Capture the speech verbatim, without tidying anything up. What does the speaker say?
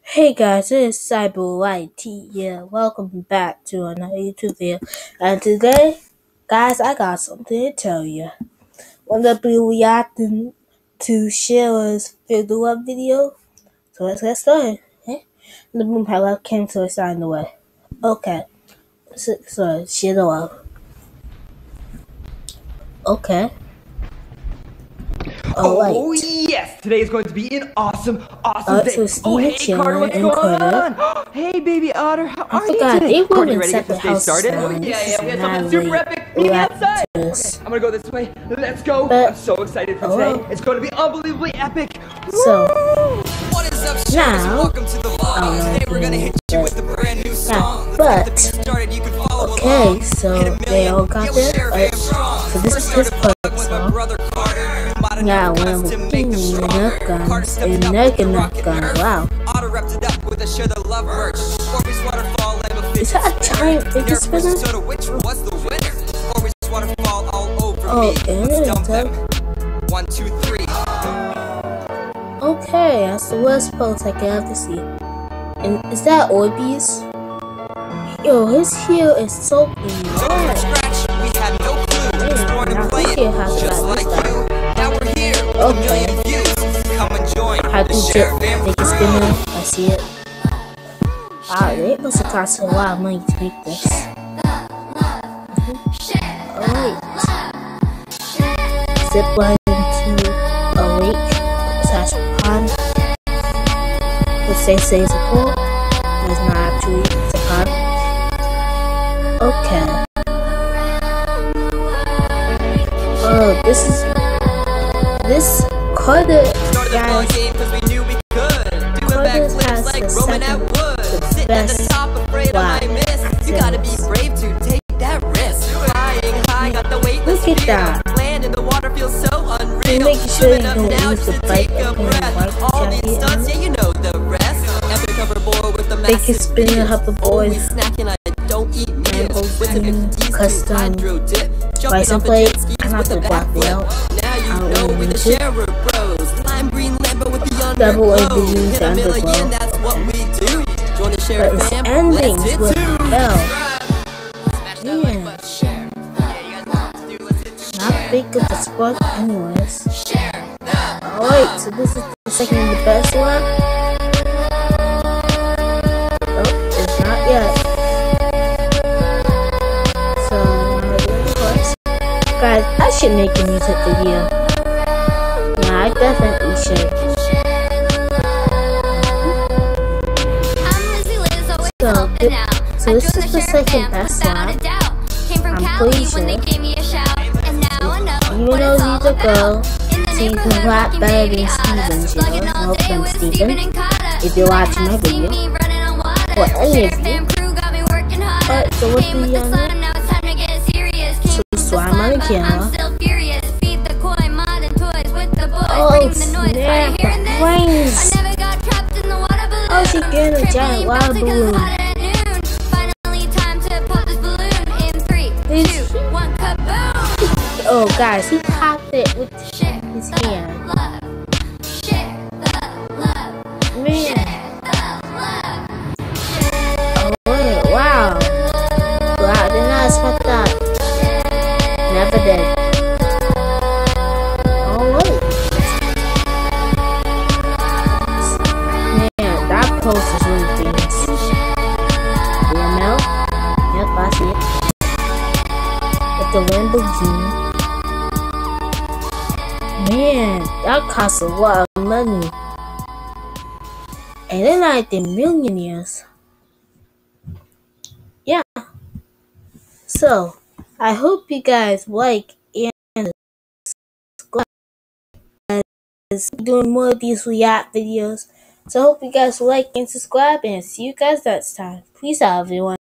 Hey guys, it is CyperOT. Yeah, welcome back to another YouTube video. And today, guys, I got something to tell you. Wanna be reacting to Sheila's fiddle up video? So let's get started. Okay? The boom power came to a sign the way. Okay. So, so Sheila. Okay. Oh, oh yes! Today is going to be an awesome, awesome uh, day. so Oh, hey, Steven, Carter, what's and going Carter. on? Hey, baby Otter, how I are you forgot, today? they Carter, were you in ready to get this separate day started? houses. Oh, yeah, yeah, we have Not something super really epic. Meet me outside. Okay, I'm gonna go this way. Let's go. But, I'm so excited for oh. today. It's going to be unbelievably epic. So, What is up, now, welcome to the vlog. um, Today we're gonna hit you with a brand new song. Yeah, but, started, you can follow okay, along. so they all got there. Right? So this is his part song. Yeah, when I'm looking enough guns, enough enough guns, wow. Is that a giant figure spinner? Oh, and it's up. One, two, three. Okay, that's the worst post I can ever see. And is that Orbeez? Yo, his heel is so big. We had no clue. Just like you. Now we're here. A million views. Come and join. How to get make it spinner? I see it. Wow, they must have cost a lot of money to make this. Alright. Zip line into a lake slash pond. Which they say is a pool. But it's not actually, it's a pond. Okay. Oh, this is this Carter guys. Carter has the second, the best flag. You gotta be brave to take that risk. Flying high, got the weight. Look at that. Land in the water feels so unreal. And make sure you don't use the bike and wipe All these jacket. stunts, yeah, you know the rest. Epic hoverboard with the They can spin a hoverboard. snacking, I don't eat meals. With and custom hydro dip. license plate. I'm not gonna block it out. Now you I know don't we need the to. share bros. Lime green Lambo with the Double A underglow. balloons Hit a underglow. million, that's what we do. Join the share But it's fam. ending Let's hit with two. L. Smash that Yeah. like button. Share. Yeah, you guys know what to do. Let's hit two. Not big of a sport anyways. Share the Alright, so this is the second and the best one. Oh, it's not yet. So, now we're doing the first. Guys, I should make a music video. Yeah, I definitely should. So, th so this is the second best one. I'm pretty sure. Even though he's a girl, so you can rap better than Steven, you know? No offense, Steven, if you're watching my video. Or any of you. Alright, so what do you know? So, so I'm on the camera. Oh, snap, the brains! Oh, she's getting a giant water balloon. Oh, guys, he popped it with his hand. Man. Oh, wait, wow. Wow, I did not expect that. Never did. Oh, wait. Man, that post is really famous. B M L? Yep, I see it. With the Lamborghini. Man, that costs a lot of money. And they're like the millionaires. Yeah. So, I hope you guys like and subscribe. As doing more of these react videos. So, I hope you guys like and subscribe. And see you guys next time. Peace out, everyone.